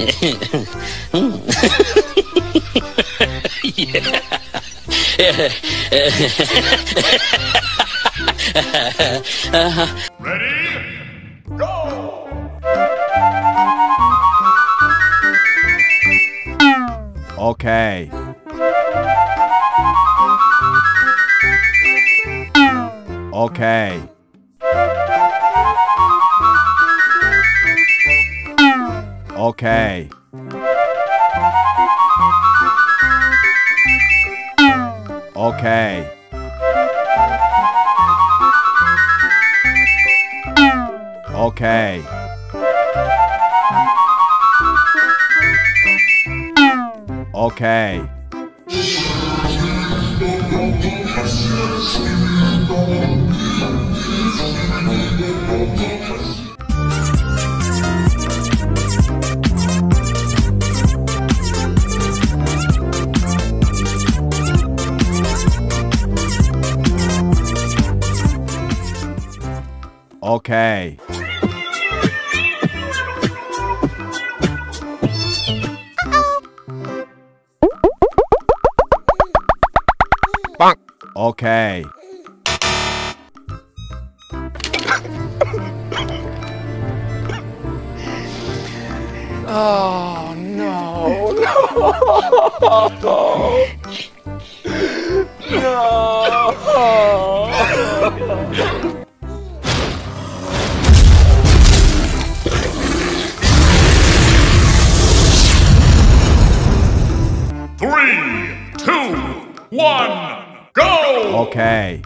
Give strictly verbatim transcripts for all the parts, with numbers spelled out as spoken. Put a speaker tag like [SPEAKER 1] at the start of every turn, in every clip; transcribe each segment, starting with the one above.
[SPEAKER 1] Okay. Okay. Okay. Okay. Okay. Okay. Okay. Okay.
[SPEAKER 2] Oh no, no, no.
[SPEAKER 3] Three, two, one. Go!
[SPEAKER 1] Okay.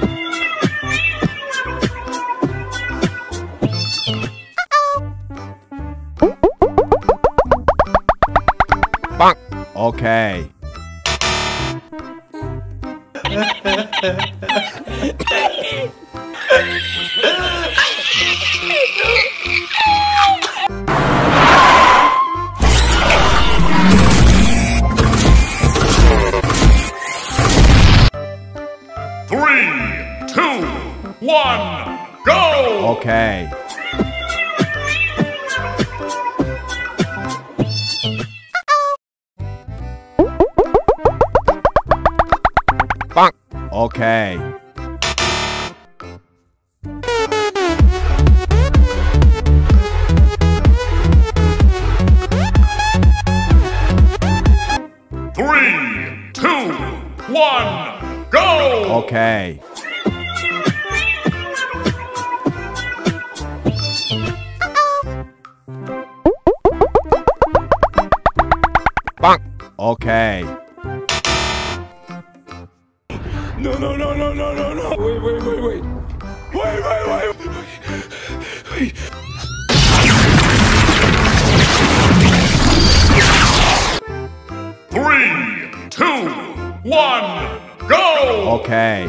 [SPEAKER 1] Bonk. Okay.
[SPEAKER 3] Three, two, one, go!
[SPEAKER 1] Okay. Bonk. Okay.
[SPEAKER 3] Three, two, one, go!
[SPEAKER 1] Okay. Bonk. Okay.
[SPEAKER 2] No, no, no, no, no, no, no. Wait, wait, wait, wait. Wait, wait, wait. Wait.
[SPEAKER 3] Three, two, one, go!
[SPEAKER 1] Okay.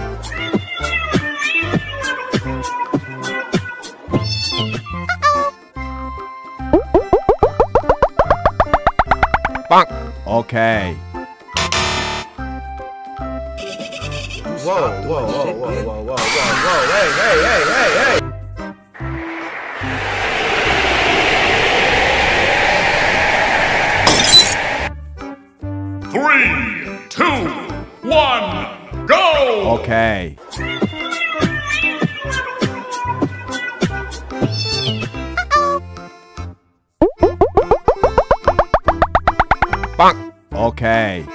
[SPEAKER 1] Bonk. Okay.
[SPEAKER 4] Whoa, whoa, whoa, whoa, whoa, whoa, whoa, whoa, hey, hey, hey, hey, hey!
[SPEAKER 3] Three, two, one, go!
[SPEAKER 1] Okay. Bonk. Okay.